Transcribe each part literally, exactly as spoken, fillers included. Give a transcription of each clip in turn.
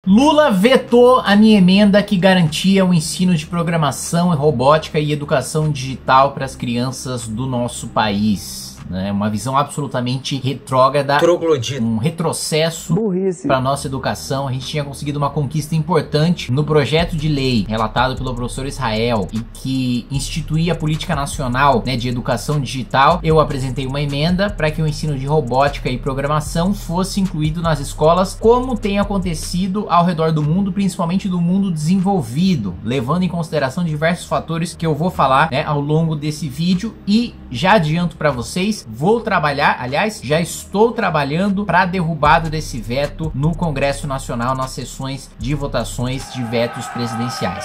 Lula vetou a minha emenda que garantia o ensino de programação, robótica e educação digital para as crianças do nosso país. Né, uma visão absolutamente retrógrada, troglodita, um retrocesso para a nossa educação. A gente tinha conseguido uma conquista importante no projeto de lei relatado pelo professor Israel e que instituía a política nacional, né, de educação digital. Eu apresentei uma emenda para que o ensino de robótica e programação fosse incluído nas escolas, como tem acontecido ao redor do mundo, principalmente do mundo desenvolvido, levando em consideração diversos fatores que eu vou falar, né, ao longo desse vídeo. E já adianto para vocês, vou trabalhar, aliás, já estou trabalhando para a derrubada desse veto no Congresso Nacional nas sessões de votações de vetos presidenciais.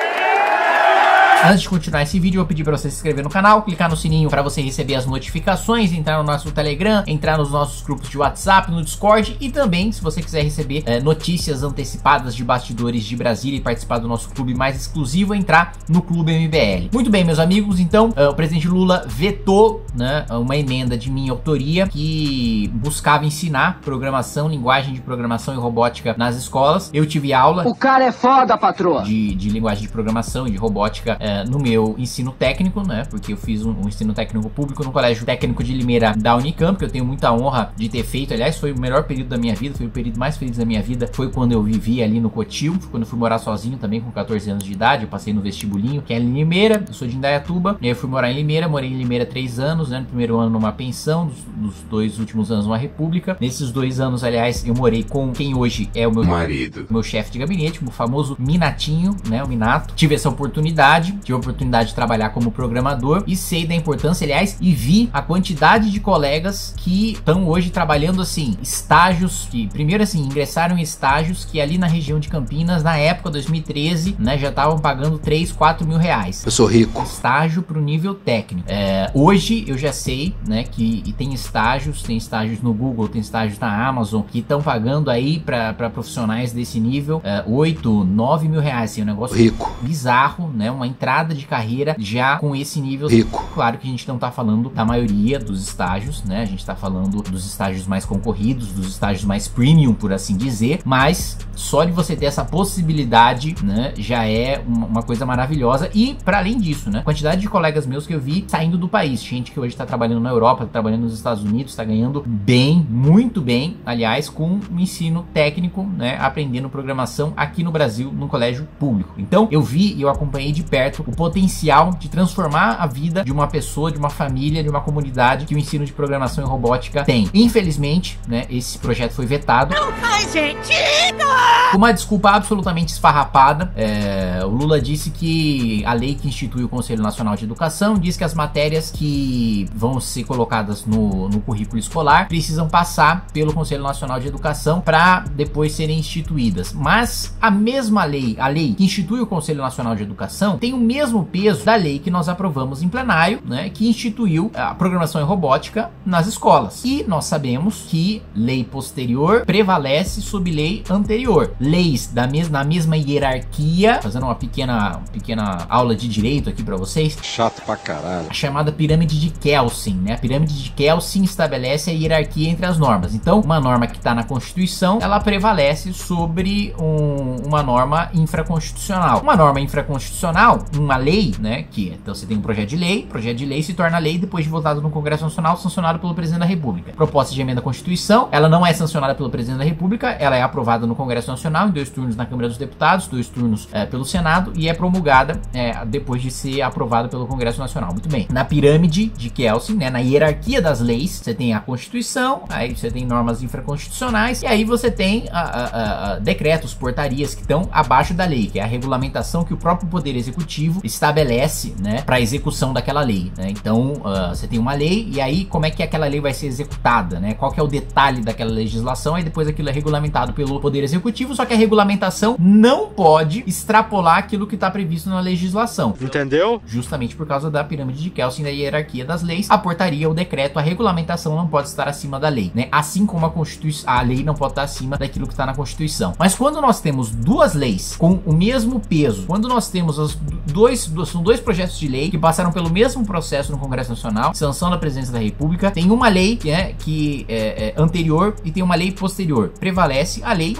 Antes de continuar esse vídeo, eu vou pedir para você se inscrever no canal, clicar no sininho para você receber as notificações, entrar no nosso Telegram, entrar nos nossos grupos de WhatsApp, no Discord e também, se você quiser receber é, notícias antecipadas de bastidores de Brasília e participar do nosso clube mais exclusivo, entrar no Clube M B L. Muito bem, meus amigos, então, uh, o presidente Lula vetou, né, uma emenda de minha autoria que buscava ensinar programação, linguagem de programação e robótica nas escolas. Eu tive aula... O cara é foda, patroa! De, de linguagem de programação e de robótica é, no meu ensino técnico, né? Porque eu fiz um, um ensino técnico público no Colégio Técnico de Limeira da Unicamp, que eu tenho muita honra de ter feito. Aliás, foi o melhor período da minha vida, foi o período mais feliz da minha vida. Foi quando eu vivi ali no Cotil, quando eu fui morar sozinho também com quatorze anos de idade. Eu passei no vestibulinho, que é em Limeira. Eu sou de Indaiatuba. E aí eu fui morar em Limeira, morei em Limeira três anos, né? No primeiro ano numa pensão, nos, nos dois últimos anos numa república. Nesses dois anos, aliás, eu morei com quem hoje é o meu marido, meu chefe de gabinete, o famoso Minatinho, né? O Minato. Tive essa oportunidade. Tive a oportunidade de trabalhar como programador e sei da importância, aliás, e vi a quantidade de colegas que estão hoje trabalhando, assim, estágios, que primeiro, assim, ingressaram em estágios que ali na região de Campinas, na época, dois mil e treze, né, já estavam pagando três, quatro mil reais. Eu sou rico. Estágio pro nível técnico. É, hoje, eu já sei, né, que e tem estágios, tem estágios no Google, tem estágios na Amazon, que estão pagando aí para profissionais desse nível, é, oito, nove mil reais, assim, um negócio rico, bizarro, né, uma entrada de carreira já com esse nível rico. Claro que a gente não tá falando da maioria dos estágios, né? A gente tá falando dos estágios mais concorridos, dos estágios mais premium, por assim dizer, mas só de você ter essa possibilidade, né, já é uma coisa maravilhosa. E para além disso, né, quantidade de colegas meus que eu vi saindo do país, gente que hoje tá trabalhando na Europa, tá trabalhando nos Estados Unidos, tá ganhando bem, muito bem, aliás, com o ensino técnico, né, aprendendo programação aqui no Brasil, num colégio público. Então, eu vi e eu acompanhei de perto o potencial de transformar a vida de uma pessoa, de uma família, de uma comunidade que o ensino de programação e robótica tem. Infelizmente, né, esse projeto foi vetado. Não faz sentido! Com uma desculpa absolutamente esfarrapada. É, o Lula disse que a lei que institui o Conselho Nacional de Educação diz que as matérias que vão ser colocadas no, no currículo escolar precisam passar pelo Conselho Nacional de Educação para depois serem instituídas. Mas a mesma lei, a lei que institui o Conselho Nacional de Educação, tem o mesmo peso da lei que nós aprovamos em plenário, né, que instituiu a programação e robótica nas escolas. E nós sabemos que lei posterior prevalece sobre lei anterior. Leis da mes na mesma hierarquia, fazendo uma pequena, pequena aula de direito aqui para vocês. Chato pra caralho. A chamada pirâmide de Kelsen, né? A pirâmide de Kelsen estabelece a hierarquia entre as normas. Então, uma norma que está na Constituição, ela prevalece sobre um, uma norma infraconstitucional. Uma norma infraconstitucional, uma lei, né, que então você tem um projeto de lei, projeto de lei se torna lei depois de votado no Congresso Nacional, sancionado pelo presidente da República. Proposta de emenda à Constituição, ela não é sancionada pelo presidente da República, ela é aprovada no Congresso Nacional, em dois turnos na Câmara dos Deputados, dois turnos é, pelo Senado, e é promulgada é, depois de ser aprovada pelo Congresso Nacional. Muito bem. Na pirâmide de Kelsen, né, na hierarquia das leis, você tem a Constituição, aí você tem normas infraconstitucionais, e aí você tem a, a, a, decretos, portarias que estão abaixo da lei, que é a regulamentação que o próprio Poder Executivo estabelece, né, para execução daquela lei, né? Então, uh, você tem uma lei, e aí como é que aquela lei vai ser executada, né? Qual que é o detalhe daquela legislação, aí depois aquilo é regulamentado pelo Poder Executivo, só que a regulamentação não pode extrapolar aquilo que está previsto na legislação. Entendeu? Justamente por causa da pirâmide de Kelsen, da hierarquia das leis, a portaria, o decreto, a regulamentação não pode estar acima da lei, né? Assim como a Constituição, a lei não pode estar acima daquilo que está na Constituição. Mas quando nós temos duas leis com o mesmo peso, quando nós temos os dois, são dois projetos de lei que passaram pelo mesmo processo no Congresso Nacional, sanção da Presidência da República, tem uma lei que é, que é, é anterior e tem uma lei posterior. Prevalece a lei posterior.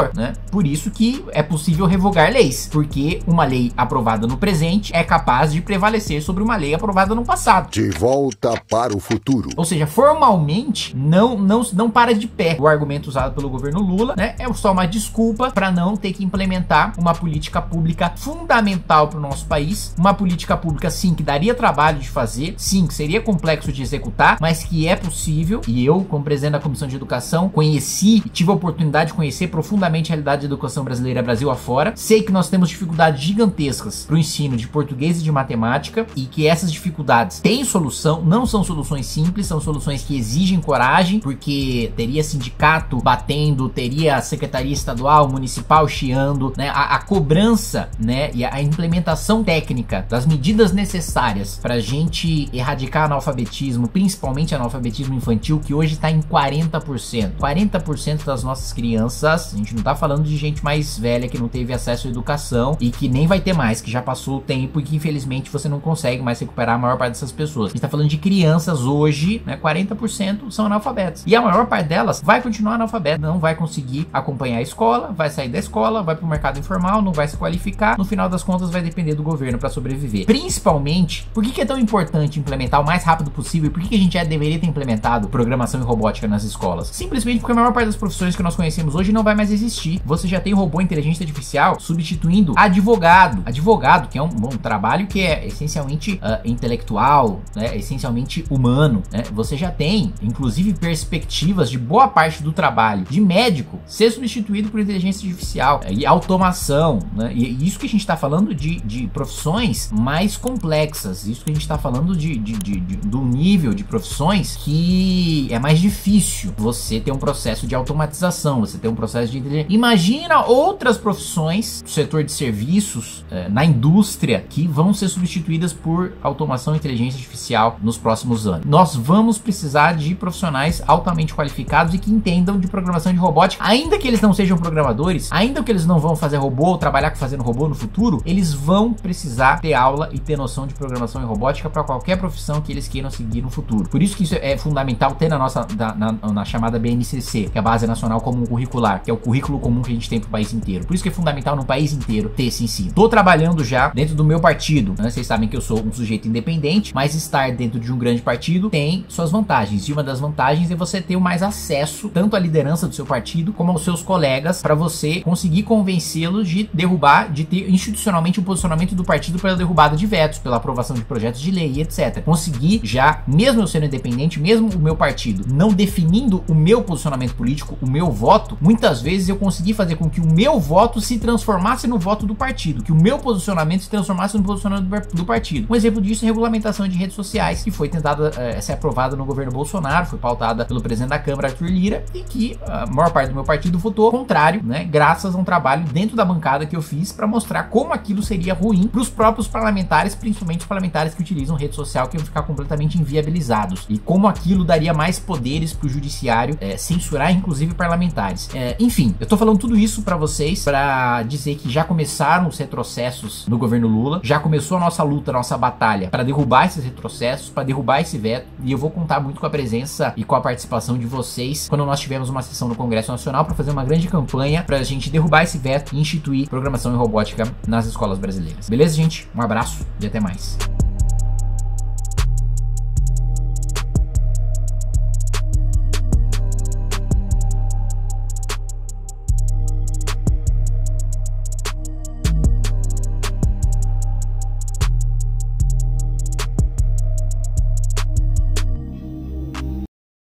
anterior, né? Por isso que é possível revogar leis, porque uma lei aprovada no presente é capaz de prevalecer sobre uma lei aprovada no passado. De volta para o futuro. Ou seja, formalmente não, não, não para de pé o argumento usado pelo governo Lula, né? É só uma desculpa para não ter que implementar uma política pública fundamental para o nosso país, uma política pública sim que daria trabalho de fazer, sim que seria complexo de executar, mas que é possível. E eu, como presidente da Comissão de Educação, conheci e tive a oportunidade de conhecer profundamente a realidade da educação brasileira Brasil afora. Sei que nós temos dificuldades gigantescas para o ensino de português e de matemática e que essas dificuldades têm solução, não são soluções simples, são soluções que exigem coragem, porque teria sindicato batendo, teria a secretaria estadual, municipal chiando, né? A, a cobrança, né? E a, a implementação técnica das medidas necessárias para a gente erradicar analfabetismo, principalmente analfabetismo infantil, que hoje está em quarenta por cento. quarenta por cento das nossas crianças, a gente não tá falando de gente mais velha que não teve acesso à educação e que nem vai ter mais, que já passou o tempo e que infelizmente você não consegue mais recuperar a maior parte dessas pessoas. A gente tá falando de crianças hoje, né? quarenta por cento são analfabetas. E a maior parte delas vai continuar analfabeta, não vai conseguir acompanhar a escola, vai sair da escola, vai pro mercado informal, não vai se qualificar, no final das contas vai depender do governo para sobreviver. Principalmente, por que que é tão importante implementar o mais rápido possível? Por que que a gente já deveria ter implementado programação e robótica nas escolas? Simplesmente porque a maior parte das profissões que nós conhecemos hoje não vai mais existir. Você já tem robô inteligência artificial substituindo advogado. Advogado, que é um, um trabalho que é essencialmente uh, intelectual, né? Essencialmente humano, né? Você já tem, inclusive, perspectivas de boa parte do trabalho de médico ser substituído por inteligência artificial e automação, né? E isso que a gente está falando de, de profissões mais complexas, isso que a gente está falando de, de, de, de, do nível de profissões que é mais difícil você ter um processo de automatização, você ter um processo de inteligência. Imagina outras profissões do setor de serviços, é, na indústria, que vão ser substituídas por automação e inteligência artificial nos próximos anos. Nós vamos precisar de profissionais altamente qualificados e que entendam de programação de robótica, ainda que eles não sejam programadores, ainda que eles não vão fazer robô ou trabalhar fazendo robô no futuro, eles vão precisar ter aula e ter noção de programação e robótica para qualquer profissão que eles queiram seguir no futuro. Por isso que isso é fundamental ter na nossa na, na, na chamada B N C C, que é a Base Nacional Comum Curricular, que é o currículo comum que a gente tem pro país inteiro. Por isso que é fundamental no país inteiro ter esse ensino. Tô trabalhando já dentro do meu partido, né? Vocês sabem que eu sou um sujeito independente, mas estar dentro de um grande partido tem suas vantagens. E uma das vantagens é você ter mais acesso tanto à liderança do seu partido como aos seus colegas, para você conseguir convencê-los de derrubar, de ter institucionalmente um posicionamento do partido pela derrubada de vetos, pela aprovação de projetos de lei, etcétera. Conseguir já, mesmo eu sendo independente, mesmo o meu partido não definindo o meu posicionamento político, o meu voto, muitas vezes eu consegui fazer com que o meu voto se transformasse no voto do partido, que o meu posicionamento se transformasse no posicionamento do partido. Um exemplo disso é a regulamentação de redes sociais, que foi tentada é, ser aprovada no governo Bolsonaro, foi pautada pelo presidente da Câmara, Arthur Lira, e que a maior parte do meu partido votou contrário, né, graças a um trabalho dentro da bancada que eu fiz para mostrar como aquilo seria ruim para os próprios parlamentares, principalmente os parlamentares que utilizam rede social, que iam ficar completamente inviabilizados, e como aquilo daria mais poderes para o judiciário é, censurar, inclusive parlamentares. É, enfim, eu tô falando tudo isso para vocês para dizer que já começaram os retrocessos no governo Lula, já começou a nossa luta, a nossa batalha para derrubar esses retrocessos, para derrubar esse veto, e eu vou contar muito com a presença e com a participação de vocês quando nós tivermos uma sessão no Congresso Nacional para fazer uma grande campanha para a gente derrubar esse veto e instituir programação e robótica nas escolas brasileiras. Beleza, gente? Um abraço e até mais.